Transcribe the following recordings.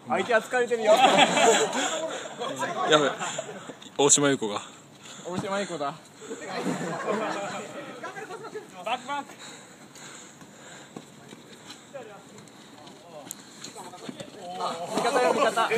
相手は疲れてるよ。 やべ、大島優子が。 大島優子だ。バックバック。味方よ味方。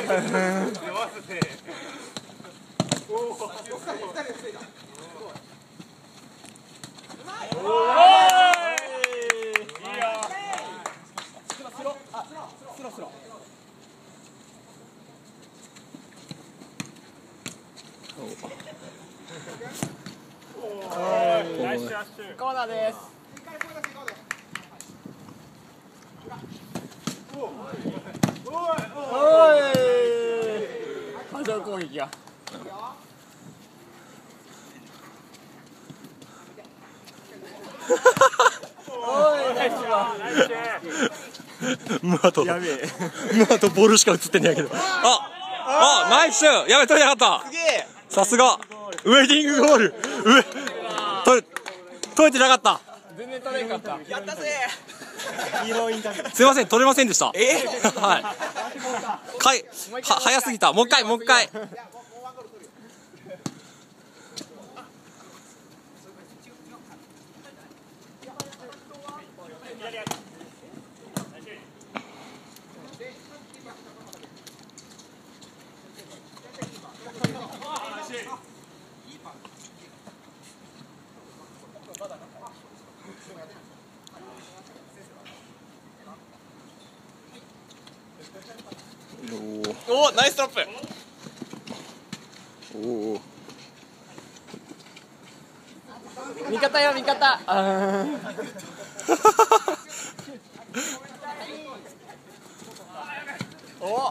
コーナーです。波状攻撃が。 ムハとボールしか映ってんやけど。ナイスシュー。やべ、取れなかった。さすがウェディングゴール。取れてなかった。 全然取れなかった。やったぜ。 すいません、取れませんでした。はい。早すぎた。もう一回。 お、ナイストラップ。味方よ味方。お。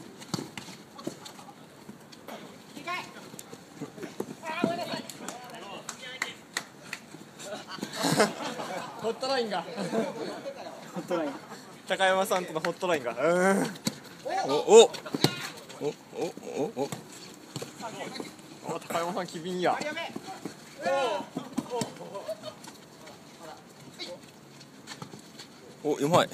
ホットラインが。高山さんとのホットラインが。高山さん機敏や。 うまい。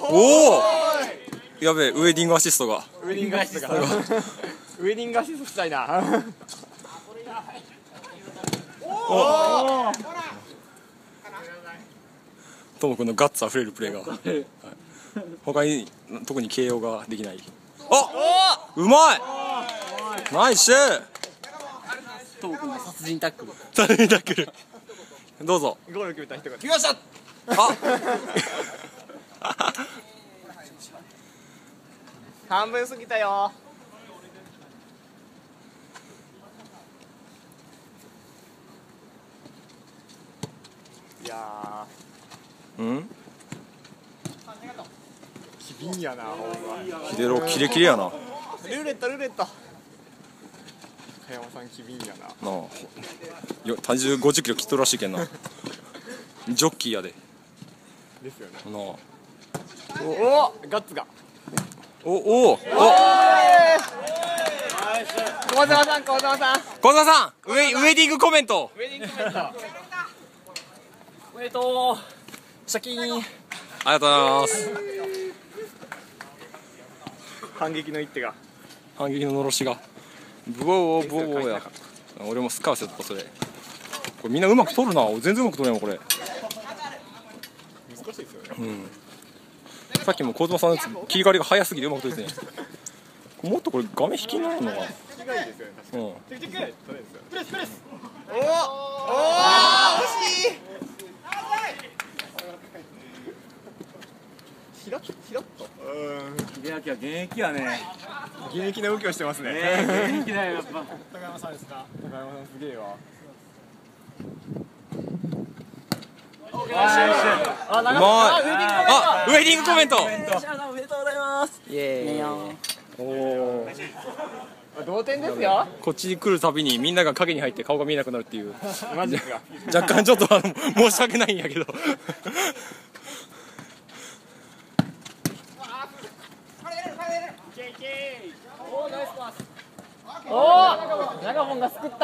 やべえ、ウェディングアシストが。 ウェディングアシストしたいな。 ともくんのガッツあふれるプレーが。他に特に KO ができない。うまい。ナイスシュー。 ともくんの殺人タックル。 どうぞ。 ゴール決めた人が来ました。半分過ぎたよ。いやー。 機敏やな。 ヒデロキレキレやな。 ルーレット。高山さん機敏やな。 体重50キロ切っとるらしいけんな。ジョッキーやで。 ですよね。ガッツが。 小沢さん。 ウェディングコメント。 おめでとう。シャキーン。 ありがとうございます。 反撃ののろしが。ブオーや。俺もスカーセットそれ。これみんなうまく取るな。全然うまく取れんわこれ。 難しいですよね。 さっきも小妻さんのやつ切り替わりが早すぎてうまく取れてね。もっとこれ画面引きになるのかな。 プレス。惜しい。ひらっと。 秀明は現役やね。 現役の動きをしてますね。 現役だよやっぱ。 高山さんですか。高山さんすげえわ。 ウェディングコメント。 おめでとうございます。 イエーイ。 同点ですよ。 こっちに来るたびにみんなが影に入って顔が見えなくなるっていう。 マジですか。 若干ちょっと申し訳ないんやけど。 長本が救った。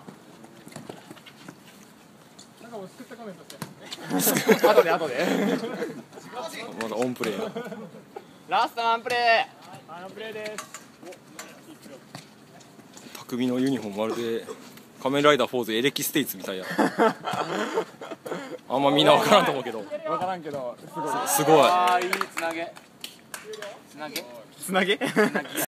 後で。 まだオンプレー。 ラストワンプレー。 匠のユニフォームまるで仮面ライダーフォーズエレキステイツみたいや。あんまみんな分からんと思うけど。 分からんけどすごい。 ああいいつなげつなげ